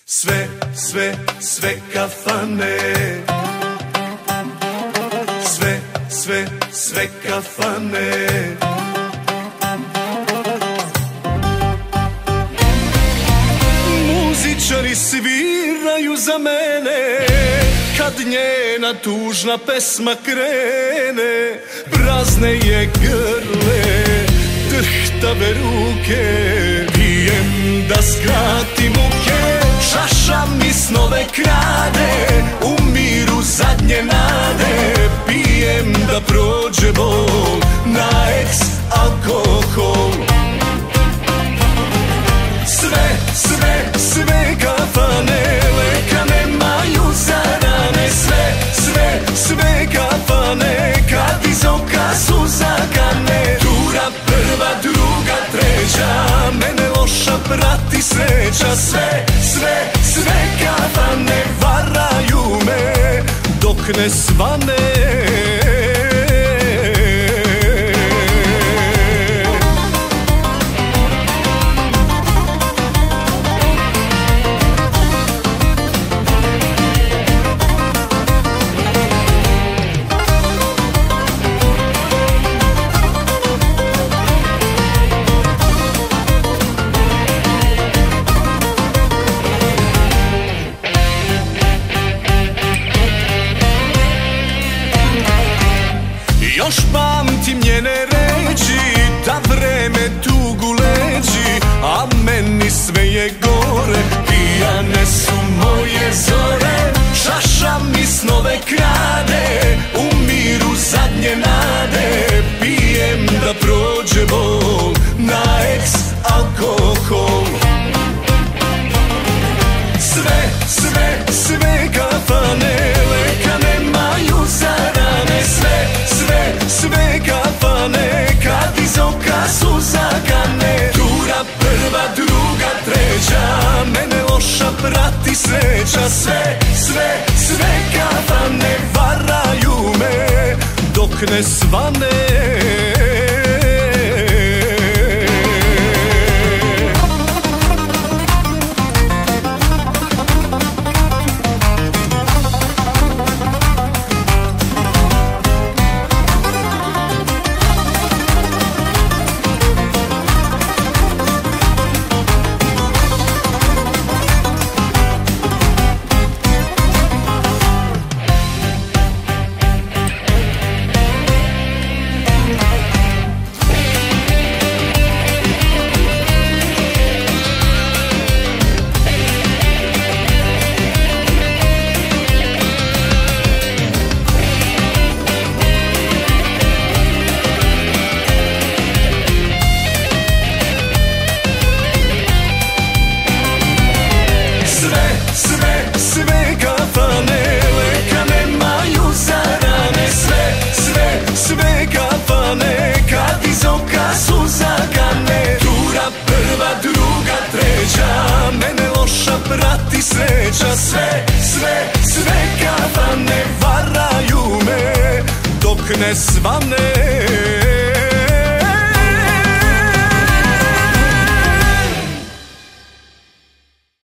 Sve kafane, sve kafane. Muzičari sviraju za mene, kad njena tužna pesma krene. Prazne je grle, drhtave ruke, pijem da skratim muke. Čaša mi snove krade, u miru zadnje nade. Pijem da prođe bol, na ex-alkohol. Sve kafane, leka nemaju zarane. Sve kafane, kad iz oka suza kane. Tura prva, druga, treća, mene loša prati sreća. Sve kafane varaju me, dok ne svane. Još pamtim njene reči, da vreme tugu leđi, a meni sve je gore, pijane su moje zore. Čaša mi snove krade, u miru zadnje nade. Pijem da prođe bol, na ex-alkohol. Sve kafane, leka nemaju zarane. Sve kafane, kad iz oka suza kane. Tura prva, druga, treća, mene loša prati sreća. Sve kafane varaju me, dok ne svane. Sve kafane, leka nemaju zarane. Sve kafane, kad iz oka suza kane. Tura prva, druga, treća, mene loša prati sreća. Sve kafane varaju me, dok ne svane.